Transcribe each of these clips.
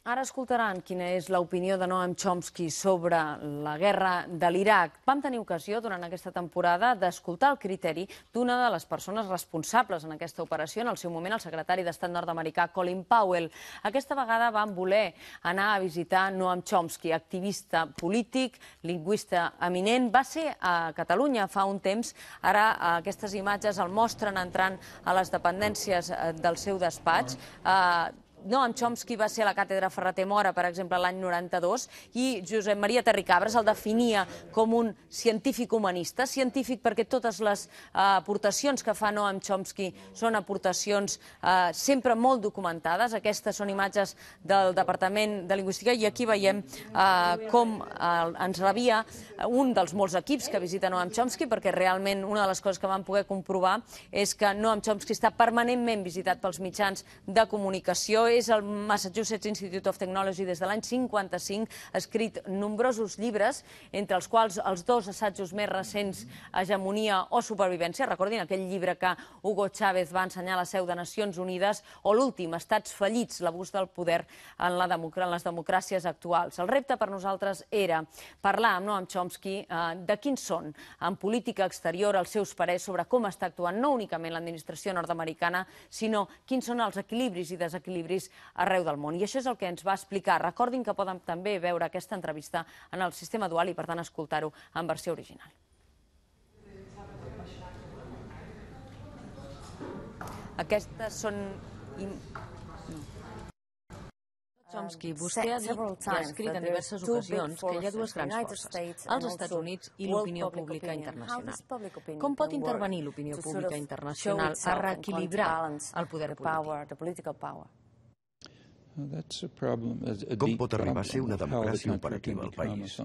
Ara escoltaran quina és l'opinió de Noam Chomsky sobre la guerra de l'Iraq. Vam tenir ocasió durant aquesta temporada d'escoltar el criteri d'una de les persones responsables en aquesta operació, en el seu moment el secretari d'Estat nord-americà Colin Powell. Aquesta vegada vam voler anar a visitar Noam Chomsky, activista polític, lingüista eminent. Va ser a Catalunya fa un temps. Ara aquestes imatges el mostren entrant a les dependències del seu despatx. Noam Chomsky va ser a la càtedra Ferrater Mora, per exemple, l'any 92, i Josep Maria Terricabras el definia com un científic humanista, científic perquè totes les aportacions que fa Noam Chomsky són aportacions sempre molt documentades. Aquestes són imatges del Departament de Lingüística i aquí veiem com ens rebia un dels molts equips que visita Noam Chomsky, perquè realment una de les coses que vam poder comprovar és que Noam Chomsky està permanentment visitat pels mitjans de comunicació. És el Massachusetts Institute of Technology des de l'any 55, ha escrit nombrosos llibres, entre els quals els dos assajos més recents, Hegemonia o Supervivència, recordin aquell llibre que Hugo Chávez va ensenyar a la seu de Nacions Unides, o l'últim, Estats fallits, l'abús del poder en les democràcies actuals. El repte per nosaltres era parlar amb Noam Chomsky de quins són, en política exterior, els seus parers sobre com està actuant no únicament l'administració nord-americana, sinó quins són els equilibris i desequilibris arreu del món. I això és el que ens va explicar. Recordin que poden també veure aquesta entrevista en el sistema dual i, per tant, escoltar-ho en versió original. Aquestes són... Chomsky, vostè ha dit i ha escrit en diverses ocasions que hi ha dues grans forces, els Estats Units i l'opinió pública internacional. Com pot intervenir l'opinió pública internacional a reequilibrar el poder polític? Com pot arribar a ser una democràcia operativa al país?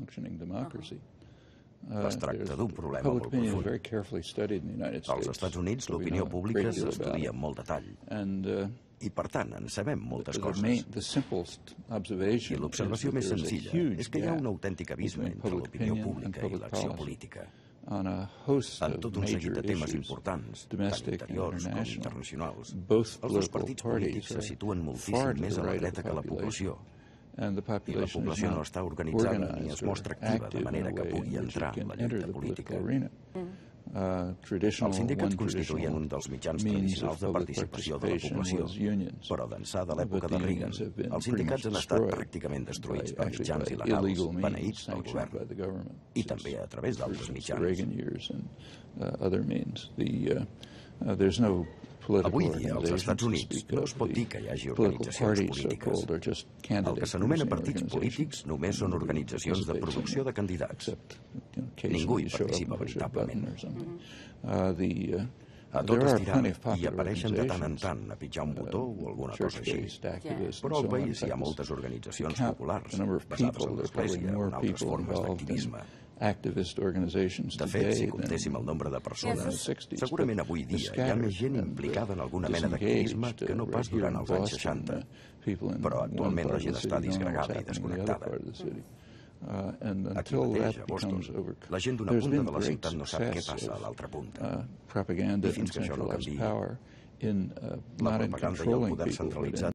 Es tracta d'un problema molt profund. Als Estats Units l'opinió pública s'estudia amb molt detall i, per tant, en sabem moltes coses. I l'observació més senzilla és que hi ha un autèntic abisme entre l'opinió pública i l'acció política. En tot un seguit de temes importants, tant interiors com internacionals, els dos partits polítics se situen moltíssim més a la dreta que la població, i la població no està organitzada ni es mostra activa de manera que pugui entrar en la lluita política. Els sindicats constituïen un dels mitjans tradicionals de participació de la població, però d'ençà de l'època de Reagan, els sindicats han estat pràcticament destruïts per mitjans il·legals, beneïts pel govern, i també a través d'altres mitjans. Avui dia, als Estats Units, no es pot dir que hi hagi organitzacions polítiques. El que s'anomena partits polítics només són organitzacions de producció de candidats. Ningú hi participa veritablement. A tot estirar hi apareixen de tant en tant a pitjar un botó o alguna cosa així. Però al país hi ha moltes organitzacions populars, basades en l'església o en altres formes d'activisme. De fet, si comptéssim el nombre de persones, segurament avui dia hi ha més gent implicada en alguna mena d'activisme que no pas durant els anys 60, però actualment la gent està disgregada i desconnectada. Aquí mateix, a Boston, la gent d'una punta de la ciutat no sap què passa a l'altra punta. I fins que això no canviï, la propaganda i el poder centralitzat